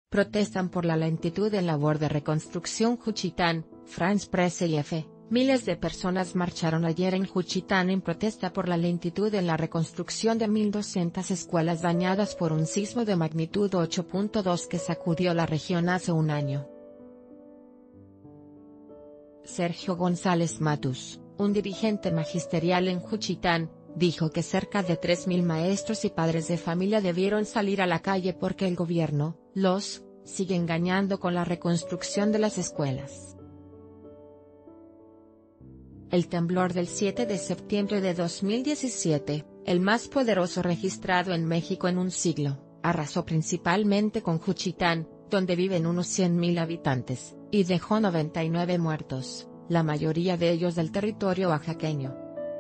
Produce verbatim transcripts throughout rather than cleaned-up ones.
Protestan por la lentitud en labor de reconstrucción Juchitán, France Presse y F. Miles de personas marcharon ayer en Juchitán en protesta por la lentitud en la reconstrucción de mil doscientas escuelas dañadas por un sismo de magnitud ocho punto dos que sacudió la región hace un año. Sergio González Matus, un dirigente magisterial en Juchitán, dijo que cerca de tres mil maestros y padres de familia debieron salir a la calle porque el gobierno, los, sigue engañando con la reconstrucción de las escuelas. El temblor del siete de septiembre de dos mil diecisiete, el más poderoso registrado en México en un siglo, arrasó principalmente con Juchitán, donde viven unos cien mil habitantes, y dejó noventa y nueve muertos, la mayoría de ellos del territorio oaxaqueño.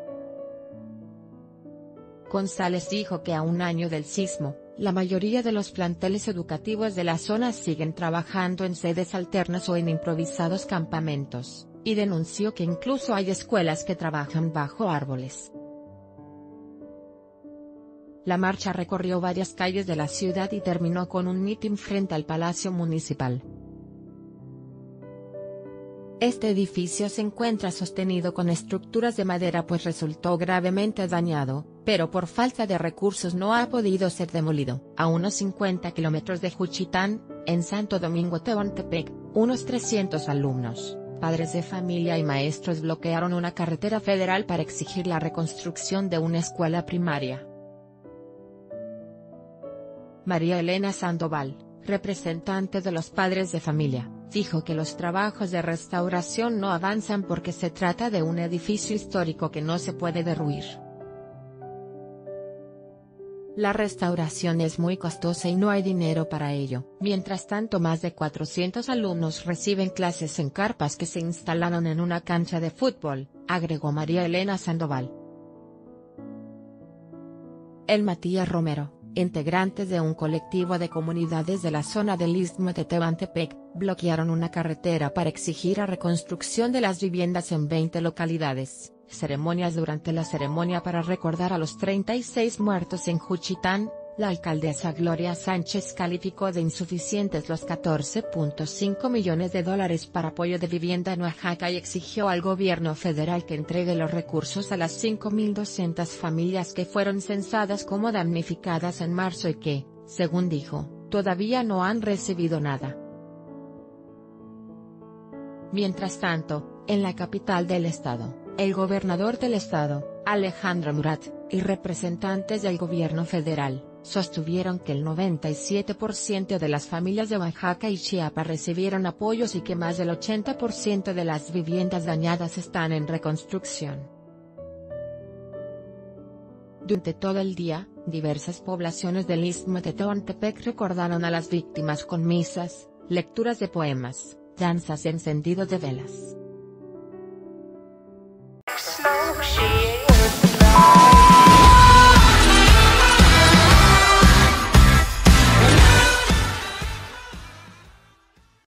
González dijo que a un año del sismo, la mayoría de los planteles educativos de la zona siguen trabajando en sedes alternas o en improvisados campamentos, y denunció que incluso hay escuelas que trabajan bajo árboles. La marcha recorrió varias calles de la ciudad y terminó con un mitin frente al Palacio Municipal. Este edificio se encuentra sostenido con estructuras de madera pues resultó gravemente dañado, pero por falta de recursos no ha podido ser demolido. A unos cincuenta kilómetros de Juchitán, en Santo Domingo Tehuantepec, unos trescientos alumnos, padres de familia y maestros bloquearon una carretera federal para exigir la reconstrucción de una escuela primaria. María Elena Sandoval, representante de los padres de familia, dijo que los trabajos de restauración no avanzan porque se trata de un edificio histórico que no se puede derruir. La restauración es muy costosa y no hay dinero para ello. Mientras tanto, más de cuatrocientos alumnos reciben clases en carpas que se instalaron en una cancha de fútbol, agregó María Elena Sandoval. El Matías Romero, integrantes de un colectivo de comunidades de la zona del Istmo de Tehuantepec, bloquearon una carretera para exigir la reconstrucción de las viviendas en veinte localidades. Ceremonias Durante la ceremonia para recordar a los treinta y seis muertos en Juchitán, la alcaldesa Gloria Sánchez calificó de insuficientes los catorce punto cinco millones de dólares para apoyo de vivienda en Oaxaca y exigió al gobierno federal que entregue los recursos a las cinco mil doscientas familias que fueron censadas como damnificadas en marzo y que, según dijo, todavía no han recibido nada. Mientras tanto, en la capital del estado, el gobernador del estado, Alejandro Murat, y representantes del gobierno federal, sostuvieron que el noventa y siete por ciento de las familias de Oaxaca y Chiapas recibieron apoyos y que más del ochenta por ciento de las viviendas dañadas están en reconstrucción. Durante todo el día, diversas poblaciones del Istmo de Tehuantepec recordaron a las víctimas con misas, lecturas de poemas, danzas y encendido de velas.